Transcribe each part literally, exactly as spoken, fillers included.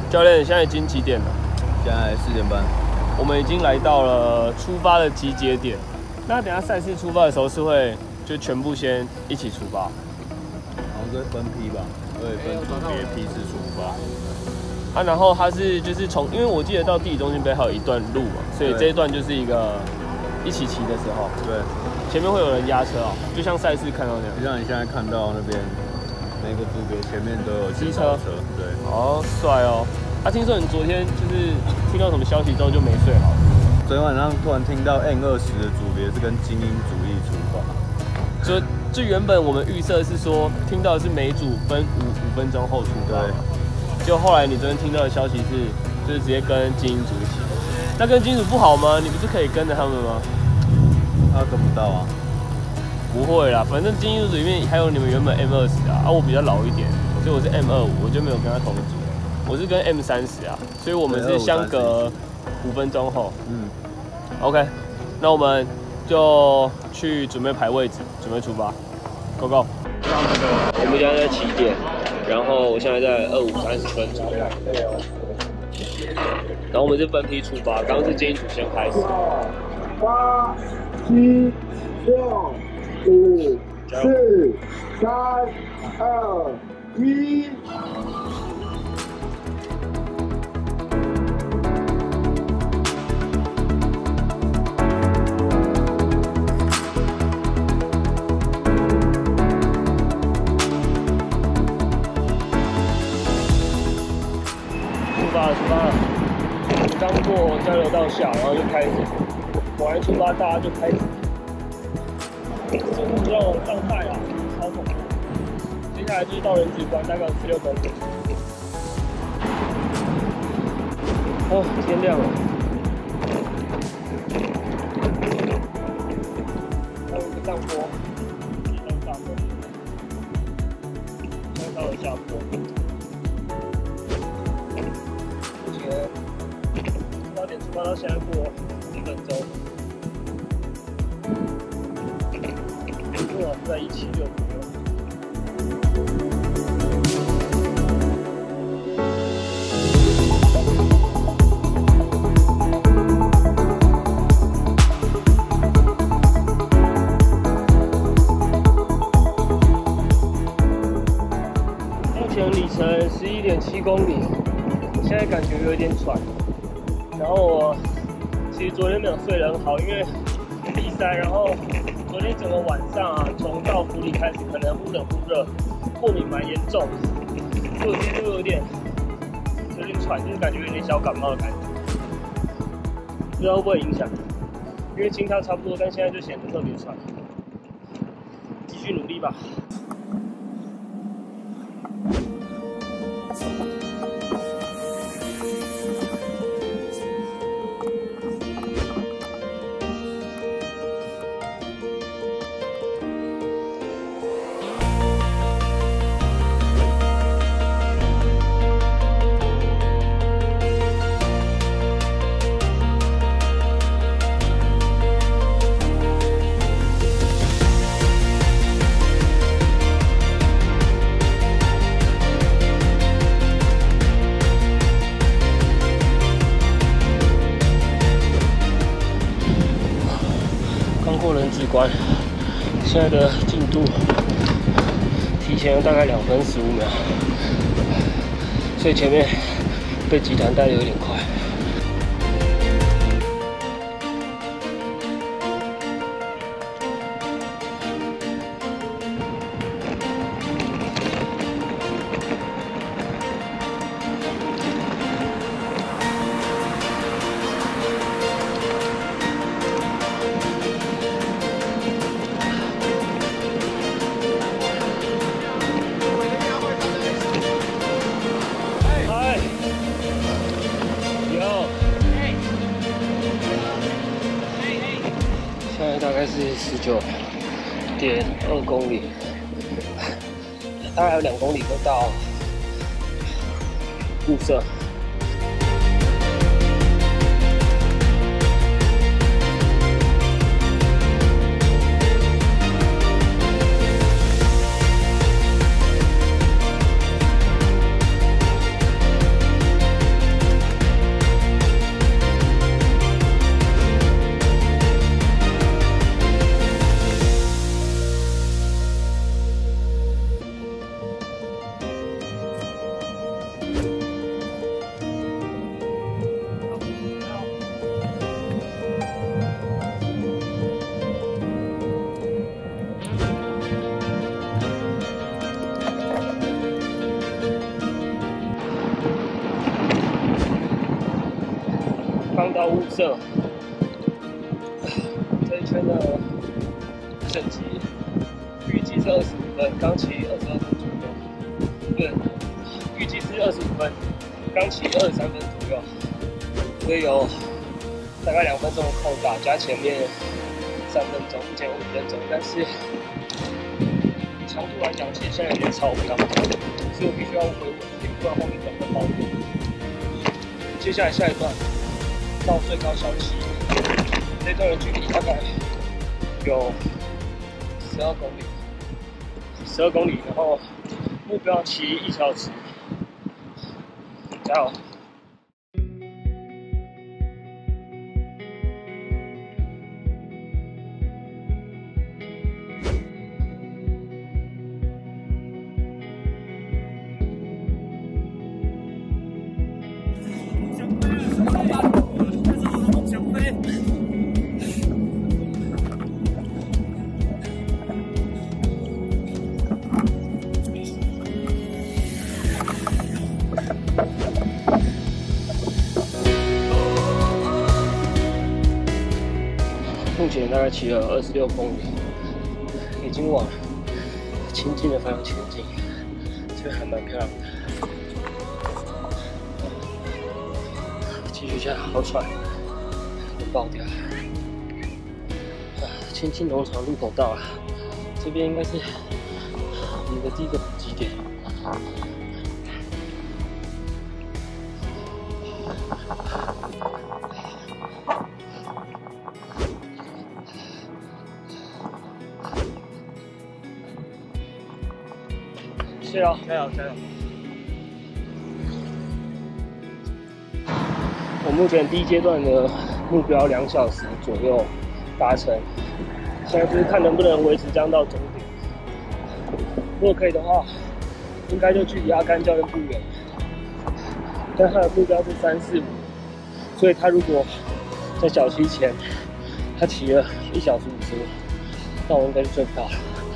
教练，现在已经几点了？ 现在四点半。 我们已经来到了出发的集结点。那等下赛事出发的时候是会就全部先一起出发？ 好像是分批吧，会分组别批次出发。 啊，然后它是就是从，因为我记得到地理中心杯还有一段路嘛，所以这一段就是一个一起骑的时候。对。前面会有人压车哦，就像赛事看到那样。 就像你现在看到那边每个组别前面都有机车车。对。 哦，帅哦。啊，听说你昨天就是听到什么消息之后就没睡好？ 昨天晚上突然听到 N 二十的组别是跟精英主义出发。 就就原本我们预设是说听到的是每组分五五分钟后出发。对。就后来你昨天听到的消息是，就是直接跟精英组一起。那跟精英组不好吗？你不是可以跟着他们吗？ 他跟不到啊。 不会啦，反正精英组里面还有你们原本 M 二十啊，啊我比较老一点，所以我是 M 二五，我就没有跟他同一组。我是跟 M 三十啊，所以我们是相隔五分钟后。嗯。OK， 那我们就去准备排位置，准备出发 ，Go Go。我们现在在起点。然后我现在在二五三十分左右，然后我们是分批出发，刚刚是精英组先开始。 八、七、六、五、四、三、二、一。 出发了，刚过交流道下，然后就开始，果然出发，大家就开始，速度要往上带啊，超恐怖。接下来就是到人质关，大概有十六公里。哦，天亮了。还有一个上坡，一上上坡，现在到了下坡。早点出发到现在过一分钟，正好是在一七六左右。目前里程十一点七公里，现在感觉有点喘。然后我其实昨天没有睡得很好，因为鼻塞。然后昨天整个晚上啊，从到府里开始，可能忽冷忽热，过敏蛮严重，所以我今天就有点有点喘，就是感觉有点小感冒的感觉，不知道会不会影响。因为心跳差不多，但现在就显得特别喘。继续努力吧。过人质关，现在的进度提前了大概两分十五秒，所以前面被集团带的有点快。现在大概是十九点二公里，大概还有两公里就到雾社。 刚到雾社，这一圈的成绩预计是二十五分，刚骑二十二分左右。对，预计是二十五分，刚骑二十三分左右，所以有大概两分钟的扣打，加前面三分钟，目前五分钟，但是长度来讲，其实现在有点超标，所以我必须要回稳定，不然后面可能会爆掉。接下来下一段到最高小七，这段的距离大概有十二公里，十二公里，然后目标骑一小时，加油！目前大概骑了二十六公里，已经往清近的方向前进，这边还蛮漂亮的。继续下，好喘，会爆掉。啊，清近农场入口到了，这边应该是我们的第一个补给点。加油！加油！加油！我目前第一阶段的目标两小时左右达成，现在就是看能不能维持这样到终点。如果可以的话，应该就距离阿甘教练不远。但他的目标是三四五，所以他如果在小七前他骑了一小时五十五，那我应该是追不到了。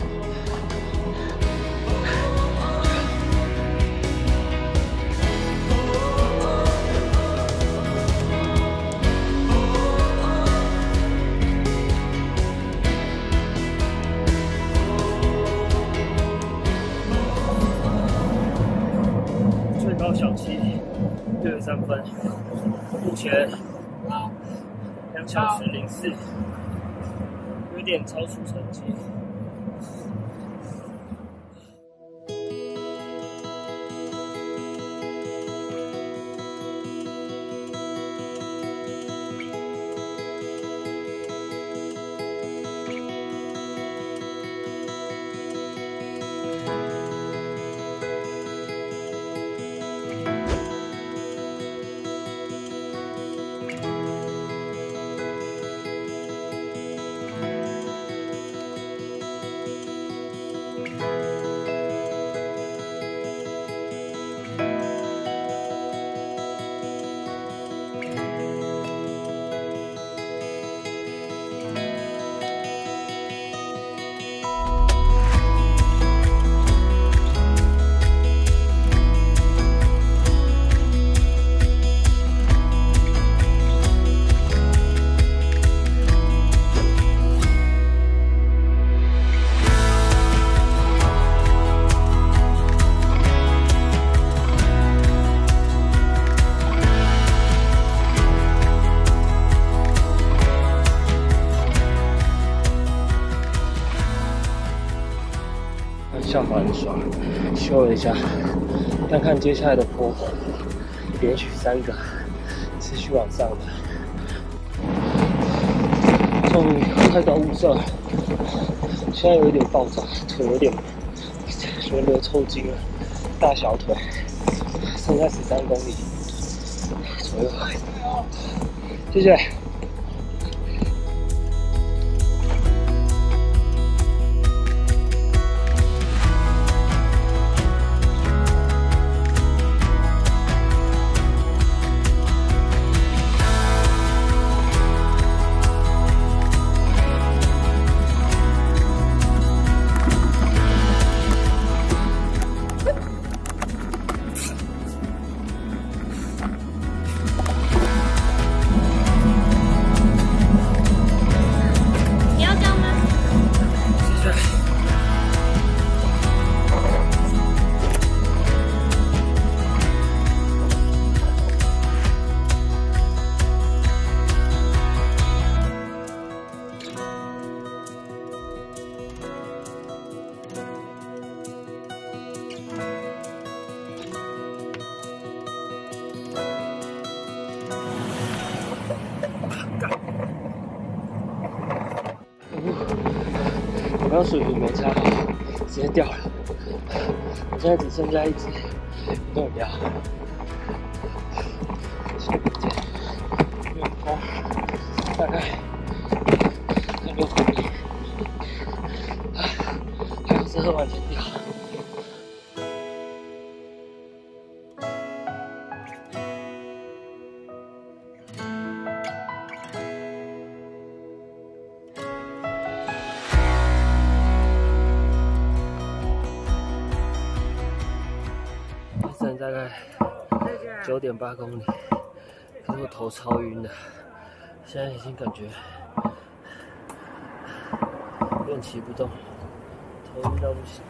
小七六十三分，目前两小时零四，有点超出成绩。下滑很爽，修了一下，但看接下来的坡，连续三个持续往上的，终于快到雾社，现在有一点爆炸，腿有点轮流抽筋了，大小腿，剩下十三公里左右，谢谢。 像水平没差好，直接掉了。我现在只剩下一支运动饮料，远方大概快六公里，啊，还有是喝完先掉。 大概九点八公里，可是我头超晕的，现在已经感觉有点骑不动，头晕到不行。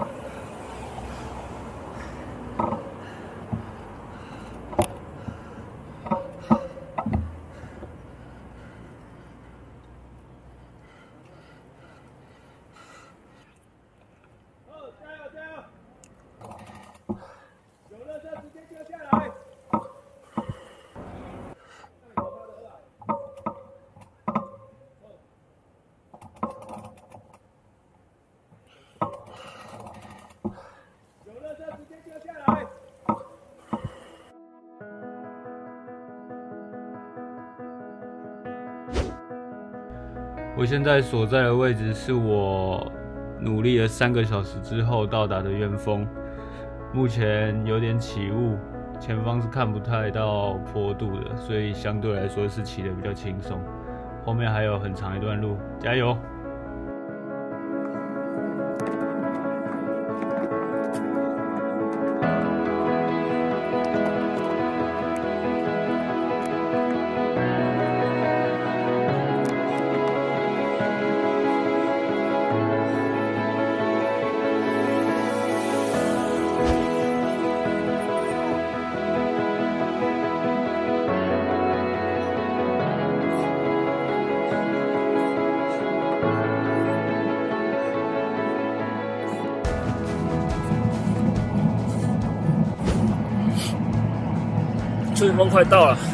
我现在所在的位置是我努力了三个小时之后到达的巖峰，目前有点起雾，前方是看不太到坡度的，所以相对来说是骑得比较轻松。后面还有很长一段路，加油！ 春风快到了，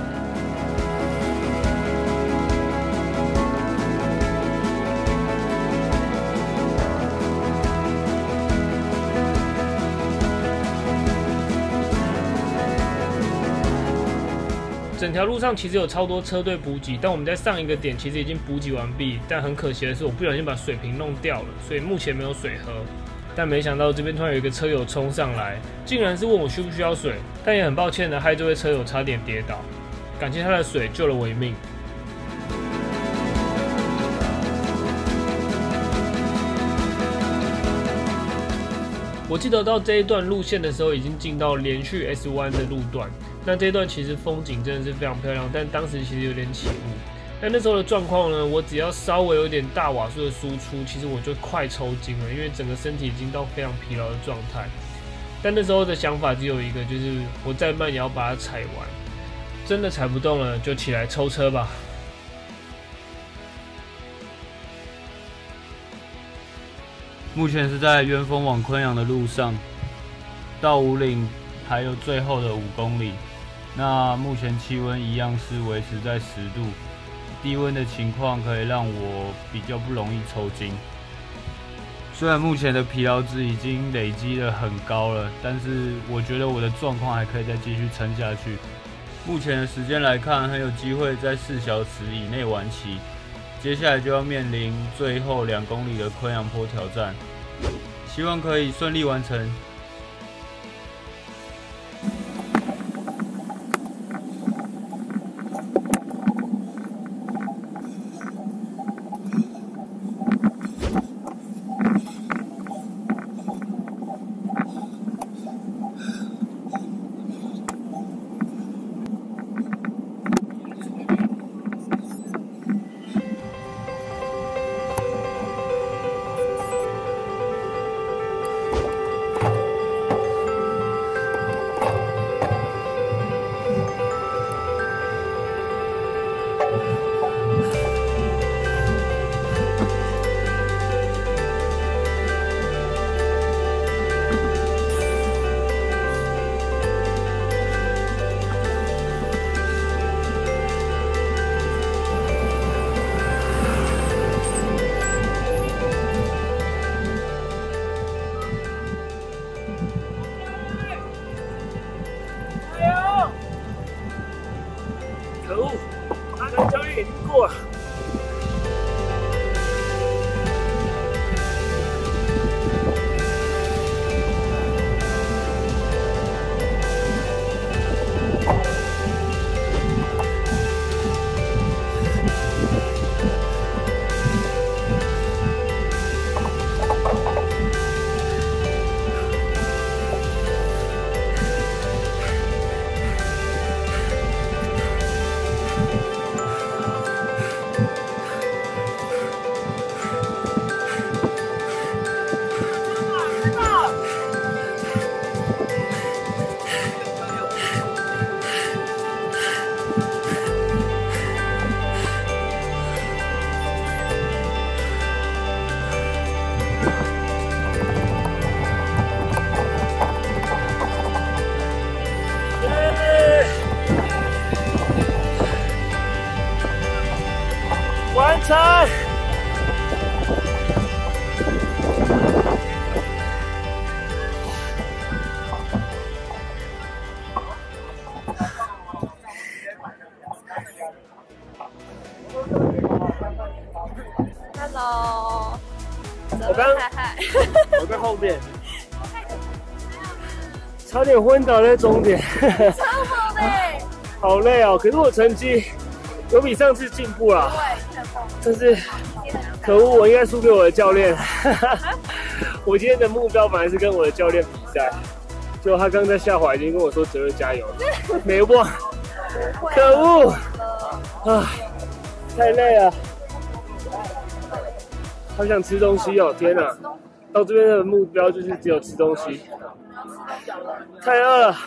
整条路上其实有超多车队补给，但我们在上一个点其实已经补给完毕，但很可惜的是我不小心把水瓶弄掉了，所以目前没有水喝。 但没想到这边突然有一个车友冲上来，竟然是问我需不需要水，但也很抱歉的害这位车友差点跌倒，感谢他的水救了我一命。我记得到这一段路线的时候，已经进到连续 S 弯的路段，那这一段其实风景真的是非常漂亮，但当时其实有点起雾。 但那时候的状况呢，我只要稍微有点大瓦数的输出，其实我就快抽筋了，因为整个身体已经到非常疲劳的状态。但那时候的想法只有一个，就是我再慢也要把它踩完。真的踩不动了，就起来抽车吧。 目前是在鸢峰往昆阳的路上，到武岭还有最后的五公里。那目前气温一样是维持在十度。 低温的情况可以让我比较不容易抽筋。虽然目前的疲劳值已经累积得很高了，但是我觉得我的状况还可以再继续撑下去。目前的时间来看，很有机会在四小时以内完骑。接下来就要面临最后两公里的昆阳坡挑战，希望可以顺利完成。 Thank you. 可恶，阿甘教练已经过了。完成。 Hello， 我刚嗨嗨， 我在后面，差点昏倒在终点， 超好的， 好累哦。可是我成绩有比上次进步啦，但是可恶，我应该输给我的教练。我今天的目标本来是跟我的教练比赛，结果他刚在下滑已经跟我说哲瑞加油，没忘，可恶啊，太累了。好想吃东西哦！天哪，到这边的目标就是只有吃东西，太饿了。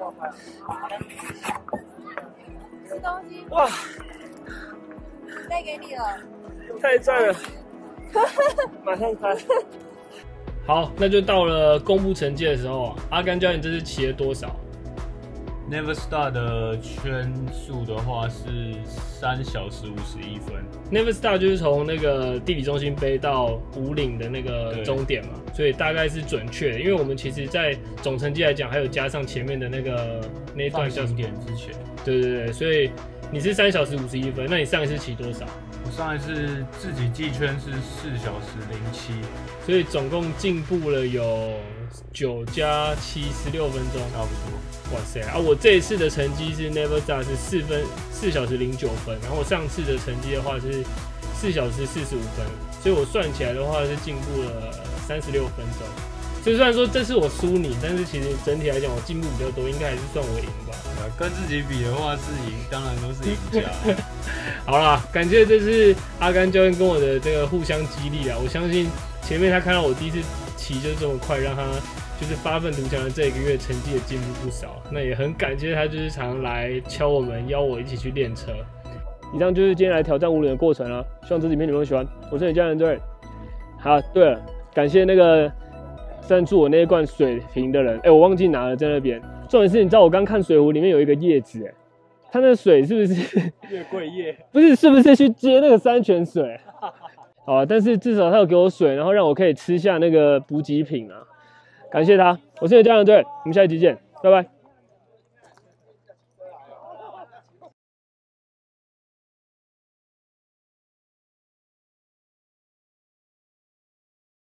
吃东西， 哇， 带给你了， 太赞了！马上开。好，那就到了公布成绩的时候啊。阿甘教练这次骑了多少 Never Star 的圈速的话是三小时五十一分。 ？Never Star 就是从那个地理中心杯到五岭的那个终点嘛，所以大概是准确的。因为我们其实，在总成绩来讲，还有加上前面的那个那一段叫什么点之前。 对对对，所以你是三小时五十一分，那你上一次骑多少？ 我上一次自己计圈是四小时零七， 所以总共进步了有九加七十六分钟， 差不多。 哇塞！啊，我这一次的成绩是 Never Star 是四分四小时零九分，然后我上次的成绩的话是四小时四十五分，所以我算起来的话是进步了三十六分钟。所以虽然说这次我输你，但是其实整体来讲我进步比较多，应该还是算我赢吧。 跟自己比的话是赢，当然都是赢家。 好啦，感谢这次阿甘教练跟我的这个互相激励啊！我相信前面他看到我第一次骑就这么快，让他就是发愤图强的这一个月成绩也进步不少。那也很感谢他，就是常来敲我们，邀我一起去练车。以上就是今天来挑战五岭的过程啦，希望这影片你们会喜欢。我是你家人队。好，对了，感谢那个赞助我那一罐水瓶的人，哎、欸，我忘记拿了在那边。重点是，你知道我刚看水壶里面有一个叶子，哎，它那个水是不是月桂叶？ 不是，是不是去接那个山泉水？好啊，但是至少他有给我水，然后让我可以吃下那个补给品啊，感谢他。我是你的家人队，我们下一集见，拜拜。